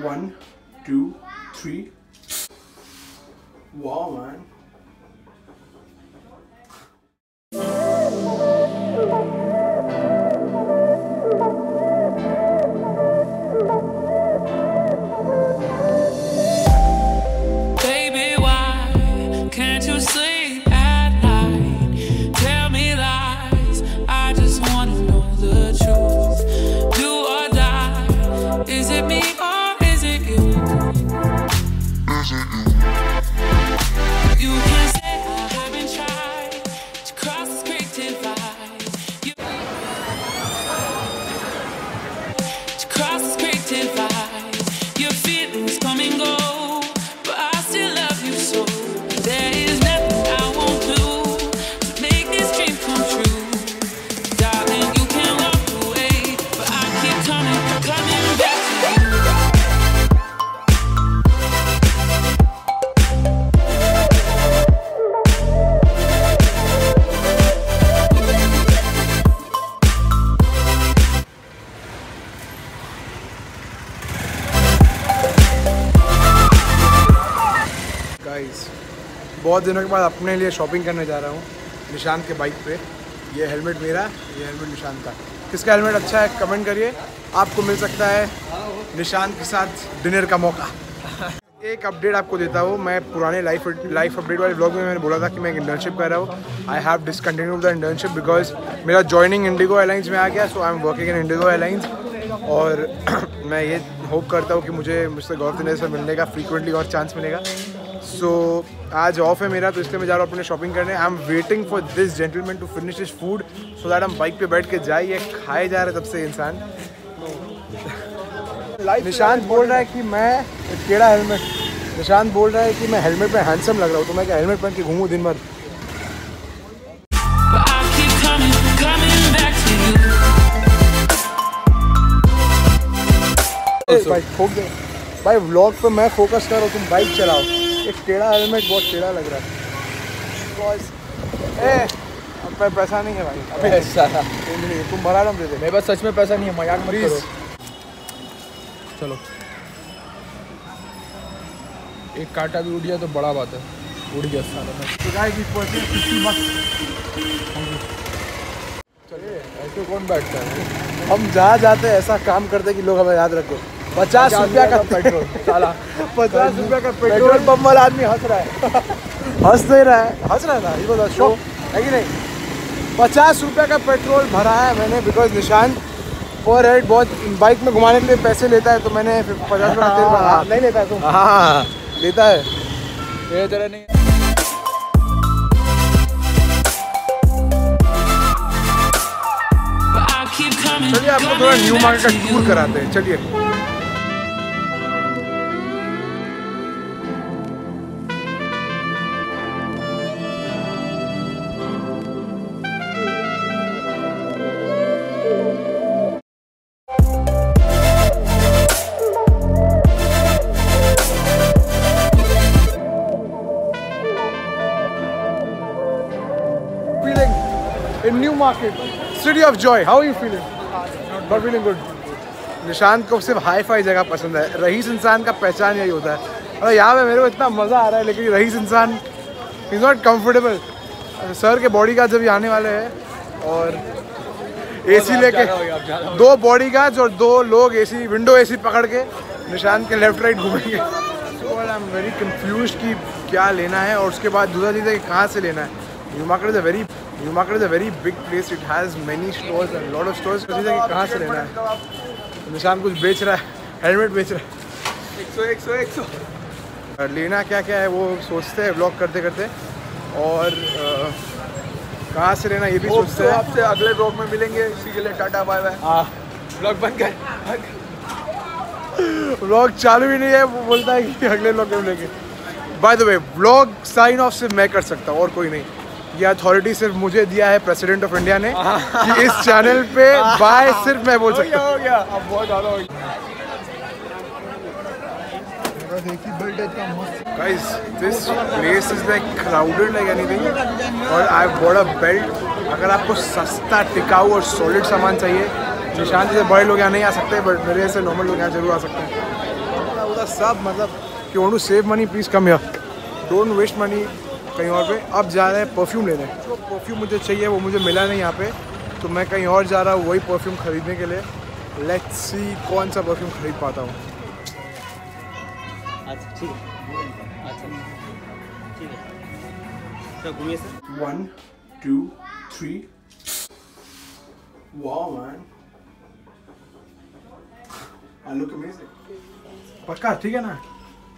1, 2, 3. Wow, man. बहुत दिनों के बाद अपने लिए शॉपिंग करने जा रहा हूँ निशांत के बाइक पे। ये हेलमेट मेरा, ये हेलमेट निशांत का। किसका हेलमेट अच्छा है कमेंट करिए, आपको मिल सकता है निशांत के साथ डिनर का मौका। एक अपडेट आपको देता हूँ, मैं पुराने लाइफ अपडेट वाले ब्लॉग में मैंने बोला था कि मैं एक इंटर्नशिप कर रहा हूँ। I have discontinued the internship because मेरा जॉइनिंग इंडिगो एयरलाइंस में आ गया। So I am working in IndiGo airlines और मैं ये होप करता हूँ कि मुझसे गौरव दिनेश से मिलने का फ्रीक्वेंटली और चांस मिलेगा। सो आज ऑफ है मेरा, तो इसलिए मैं जा रहा हूँ अपने शॉपिंग करने। I am waiting for this gentleman to finish his food so that हम बाइक पे बैठ के जाए। ये खाए जा रहे तब से इंसान। निशांत बोल रहा है कि मैं टेढ़ा हेलमेट, निशांत बोल रहा है कि मैं हेलमेट पे हैंडसम लग रहा हूँ, तो मैं क्या हेलमेट पहन के घूमूँ दिन भर? भाई ठोक दे भाई, व्लॉग पे मैं फोकस कर रहा हूँ, तुम बाइक चलाओ। एक टेढ़ा हेलमेट बहुत टेढ़ा लग रहा है। अब पैसा नहीं है भाई, अभी ऐसा नहीं, तुम भरा रहा दे दे। मेरे पास सच में पैसा नहीं है, मजाक मत करो। चलो एक कांटा भी उड़ गया तो बड़ा बात है, उड़ गया सारा। तो गाइस इस पर 50 bucks। चलिए ऐसे कौन बैठता है? हम जहाँ जाते हैं ऐसा काम करते कि लोग हमें याद रखो। 50 रुपया का पेट्रोल साला, 50 रुपया का पेट्रोल पंप वाला आदमी हंस रहा है। हंस नहीं रहा है, हंस रहा है ना, ये बोला शो है कि नहीं? 50 रुपया का पेट्रोल भरा है मैंने बिकॉज निशांत पर हेड बहुत बाइक में घुमाने के लिए पैसे लेता है, तो मैंने 50 रुपया तेल भरा। नहीं लेता है तुम? हाँ लेता है, ये तरह नहीं। चलिए आपको थोड़ा न्यू मार्केट का टूर कराते हैं, चलिए। In New Market, City of Joy. How are you feeling? Not feeling good. Nishant को सिर्फ हाई फाई जगह पसंद है। रईस इंसान का पहचान यही होता है। और यहाँ पे मेरे को इतना मज़ा आ रहा है, लेकिन रईस इंसान इज़ नॉट कम्फर्टेबल। सर के बॉडी गार्ड जब आने वाले हैं और एसी लेके 2 बॉडी गार्ड्स और 2 लोग एसी विंडो एसी पकड़ के निशांत के लेफ्ट राइट घूमेंगे। So I am very confuse कि क्या लेना है और उसके बाद दूसरा चीज़ है कि कहाँ से लेना है। New Market is a very big place, it has many stores and lot of stores. चीज़ है कि कहाँ से लेना है। निशान कुछ बेच रहा है, हेलमेट बेच रहा है। 100 लेना क्या क्या है वो सोचते हैं ब्लॉग करते करते, और कहाँ से लेना ये भी सोचते हैं। आपसे अगले ब्लॉग में मिलेंगे, इसी के लिए टाटा बाय बाय। हाँ ब्लॉग बंद कर, ब्लॉग चालू ही नहीं है, वो बोलता है कि अगले ब्लॉग में मिलेंगे। By the way blog sign off सिर्फ मैं कर सकता हूँ और कोई नहीं। ये अथॉरिटी सिर्फ मुझे दिया है प्रेसिडेंट ऑफ इंडिया ने कि इस चैनल पे बाय सिर्फ मैं बोल सकता हूँ। हो गया अब बहुत ज़्यादा हो गया। Guys, this place is like crowded like anything, और I bought a belt। अगर आपको सस्ता टिकाऊ और सॉलिड सामान चाहिए, निशांत से बड़े लोग यहाँ नहीं आ सकते, बट मेरे से नॉर्मल लोग यहाँ जरूर आ सकते हैं। सब मतलब कि want to save money please come here, don't waste money कहीं और पे। अब जा रहे हैं परफ्यूम लेने। जो परफ्यूम मुझे चाहिए वो मुझे मिला नहीं यहाँ पे, तो मैं कहीं और जा रहा हूँ वही परफ्यूम खरीदने के लिए। लेट्स सी कौन सा परफ्यूम खरीद पाता हूँ। अच्छा ठीक है, अच्छा ठीक है, तो घूमिए sir. 1 2 3 wow man, I look amazing. पक्का ठीक है ना?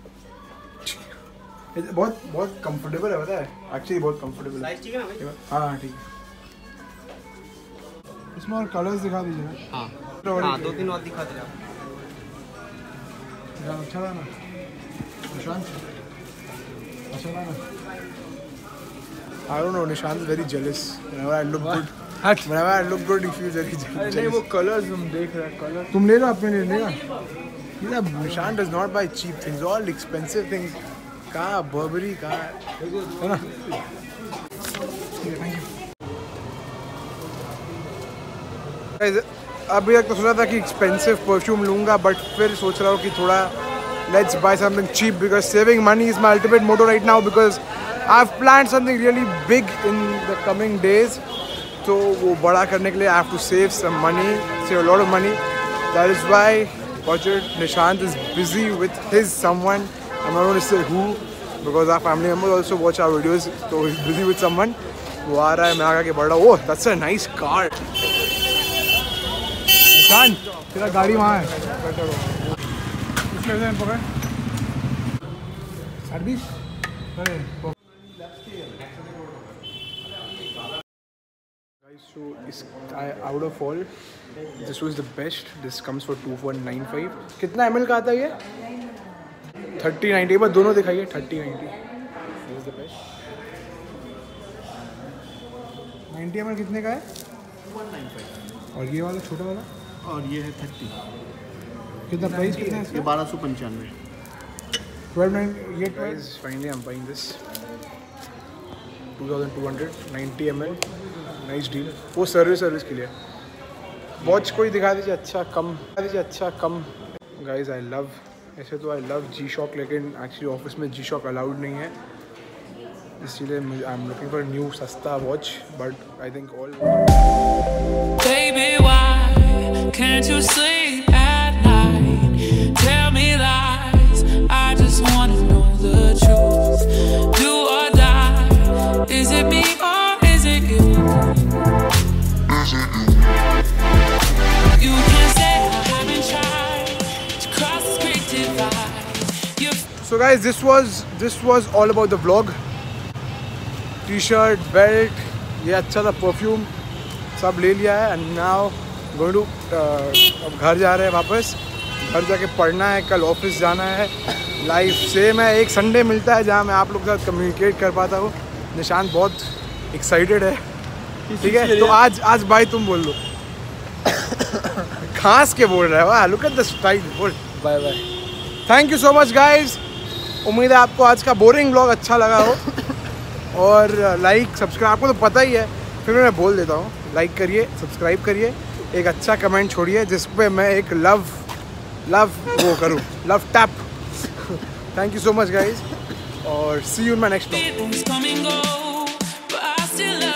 बहुत बहुत कंफर्टेबल है, पता है एक्चुअली बहुत कंफर्टेबल है। साइज ठीक है ना भाई? हाँ ठीक है। इसमें और कलर्स दिखा दीजिए ना। हाँ 2-3 और दिखा दे। अच्छा था ना निशांत, अच्छा था ना? I don't know, Nishant is very jealous. Whenever I look good, whenever I look good, he feels very jealous. नहीं वो कलर्स हम देख रहे हैं, कलर तुम ले लो अपने लिए, लेगा? Nishant does not buy cheap things, all expensive things. कहाँ बर्बरी कहाँ है ना? अभी तक तो सोचा था कि एक्सपेंसिव परफ्यूम लूँगा, बट फिर सोच रहा हूँ कि थोड़ा let's buy something cheap because saving money is my ultimate motto right now because I have planned something really big in the coming days. तो वो बड़ा करने के लिए I have to save some money, save a lot of money. That is why Nishant is busy with his someone. I'm not going to say who because our family members also watch our videos. So he's busy with someone. वो आ रहा है, मैं आगे बढ़ रहा हूँ। ओह that's a nice car. Nishant, तेरा गाड़ी वहाँ है। इसमें पकड़। Service. Guys, so is out of all, this was the best. This comes for 2195. कितना ml का आता है ये? 3090, बस दोनों दिखाइए। 3090 This is the best. 90 ml कितने का है? 195। और ये वाला छोटा वाला? और ये है 30। कितना प्राइस कितना है इसका? ये 1295। 1290 ये price. Finally I'm buying this 2200 90 ml, nice deal. वो सर्विस के लिए। वॉच कोई दिखा दीजिए अच्छा कम। गाइज आई लव, ऐसे तो आई लव G-Shock, लेकिन एक्चुअली ऑफिस में G-Shock अलाउड नहीं है, इसीलिए I am looking for new सस्ता watch, but I think all. Baby, why can't you sleep at night? Tell me lies, I just wanna know the truth. Do or die, is it me or is it you? You can say I haven't tried to cross this great divide. So guys, this was all about the vlog. T-shirt, belt, ये अच्छा था, perfume सब ले लिया है। And now going to अब घर जा रहे हैं वापस। घर जाके पढ़ना है, कल ऑफिस जाना है। लाइफ सेम है, एक संडे मिलता है जहाँ मैं आप लोग के साथ कम्युनिकेट कर पाता हूँ। निशांत बहुत एक्साइटेड है, ठीक है? तो आज बाय तुम बोल दो। खास के बोल रहा है, वाह लुक एट द स्टाइल। बोल bye bye. Thank you so much guys. उम्मीद है आपको आज का बोरिंग व्लॉग अच्छा लगा हो। और लाइक सब्सक्राइब, आपको तो पता ही है, फिर मैं बोल देता हूँ, लाइक करिए, सब्सक्राइब करिए, एक अच्छा कमेंट छोड़िए जिस पे मैं एक लव वो करूँ, love tap. Thank you so much guys और see you in my next vlog. Come and go, but I still love